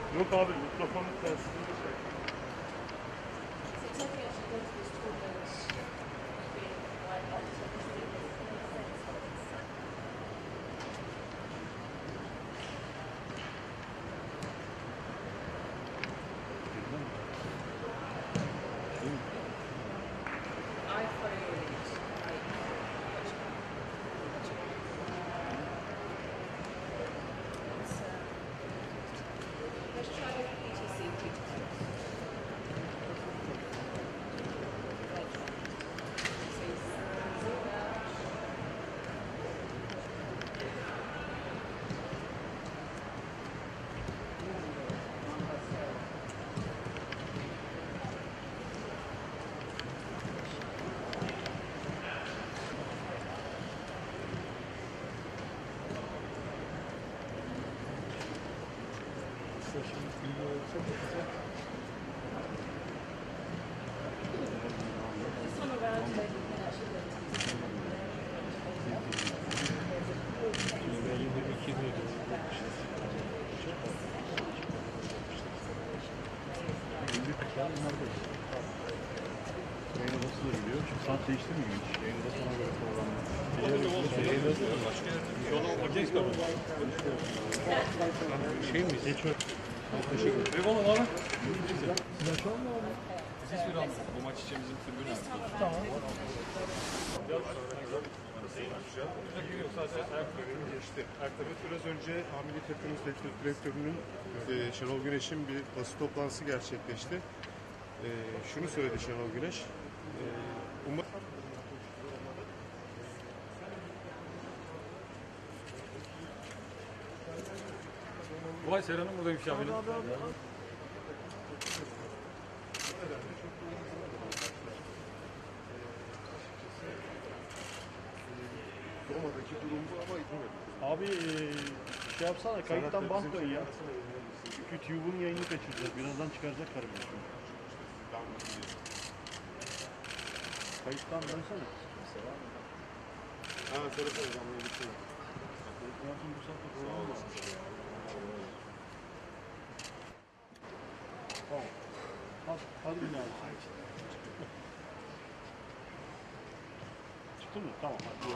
Yok abi mikrofonun tersinde şey. Yayın odası da biliyor. Çünkü saat değiştirmiyor hiç. Yayın odası ona göre programlı. Şey mi? Geçiyor. Teşekkür ederim. Eyvallah abi. Yaşar mı abi? Biz hiçbir an bu maç için bizim tribün abi. Tamam. Sadece ayaklarını geçti. Ayakları biraz önce Hamili Takımımız Teknik Direktörü'nün Şenol Güneş'in bir basın toplantısı gerçekleşti. Şunu söyledi Şenol Güneş. Vay Serhan'ım buradaymış ya benim. Roma'daki durum bu ama bilmiyorum. Abi şey yapsana, kayıttan bant dön ya. Çünkü TÜB'ün yayını kaçıracak. Birazdan çıkaracak kardeşim. Kayıttan dönsene. Ha söylesene canlı yayını. Yardım bu saatte program var. Tamam. Hadi bin abi. Çıktı mı? Tamam. Hadi.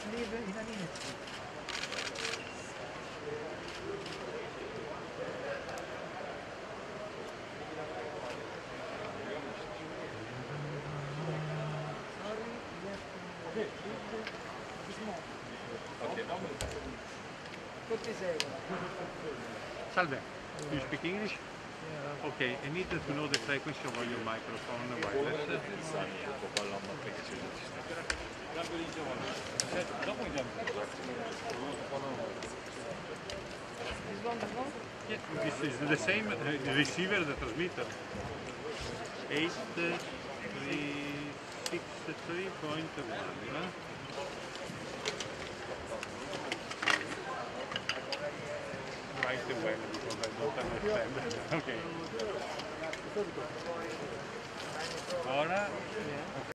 live in an industry. Salve. Do you speak English? Okay, I need to know the frequency of your microphone wireless. Ben böyle ince var. Sen uzak mı oynayacağım? This is the same receiver, the transmitter. 8363.1. Write the well because I don't understand. Okay. Ora